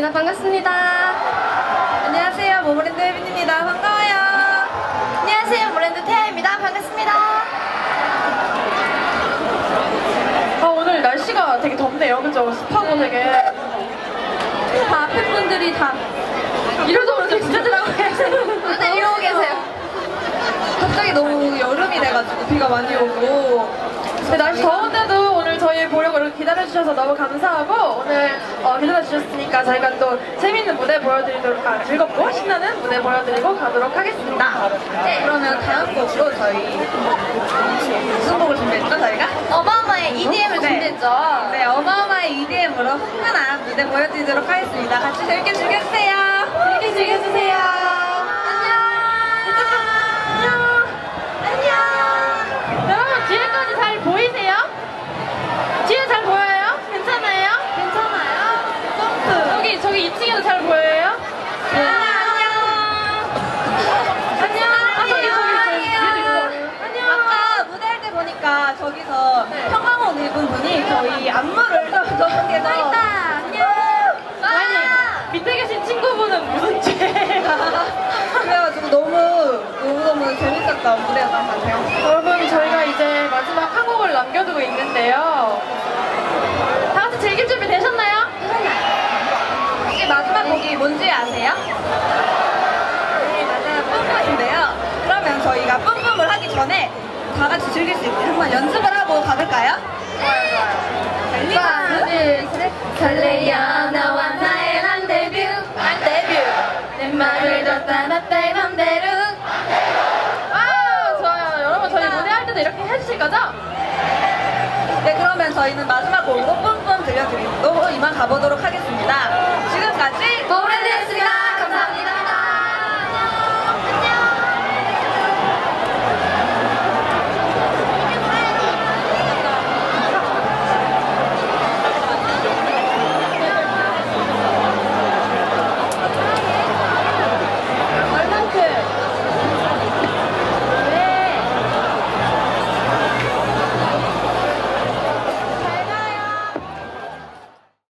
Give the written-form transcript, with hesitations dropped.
태아입니다. 반갑습니다. 안녕하세요. 모모랜드 혜빈입니다. 반가워요. 안녕하세요. 모모랜드 태아입니다. 반갑습니다. 오늘 날씨가 되게 덥네요. 그죠? 습하고 되게. 다 팬분들이 다 이럴 정도로 진짜 들어가고 계세요. 네, 이러고 계세요. 갑자기 너무 여름이 돼가지고 비가 많이 오고. 네, 날씨 더운데도 오늘 저희 보려고 이렇게 기다려주셔서 너무 감사하고, 오늘 기다려주셨으니까 저희가 또 재밌는 무대 보여드리도록, 즐겁고 신나는 무대 보여드리고 가도록 하겠습니다. 네, 그러면 다음 곡으로 저희 무슨 곡을 준비했죠, 저희가? 어마어마의 EDM을 준비했죠. 네, 어마어마의 EDM으로 흥분한 무대 보여드리도록 하겠습니다. 같이 재밌게 즐겨주세요. 재밌게 즐겨주세요. 여러분, 뒤에까지 잘 보이세요? 뒤에 잘 보여요? 괜찮아요? 괜찮아요? 저기 2층에도 잘 보여요? 네. 아까 무대할 때 보니까 저기서 평강옷 입은 분이 저희 안무를 저쪽에서 아니, 밑에 계신 친구분은 무슨 죄예요? 그래가지고 너무 재밌었던 무대였던 것 같아요. 여러분, 저희가 이제 마지막 한 곡을 남겨두고 있는데요. 다 같이 즐길 준비 되셨나요? 혹시 마지막 곡이 뭔지 아세요? 네, 맞아요. 뿜뿜인데요. 그러면 저희가 뿜뿜을 하기 전에 다 같이 즐길 수 있게 한번 연습을 하고 가볼까요? 하나, 둘, 셋. 설레야 나와 나의 란데뷰. 내 말을 더 따라 내 맘대로. 좋아요. 여러분, 저희 무대할 때도 이렇게 해주실 거죠? 네, 그러면 저희는 마지막 곡으로 뿜뿜 들려드리고 이만 가보도록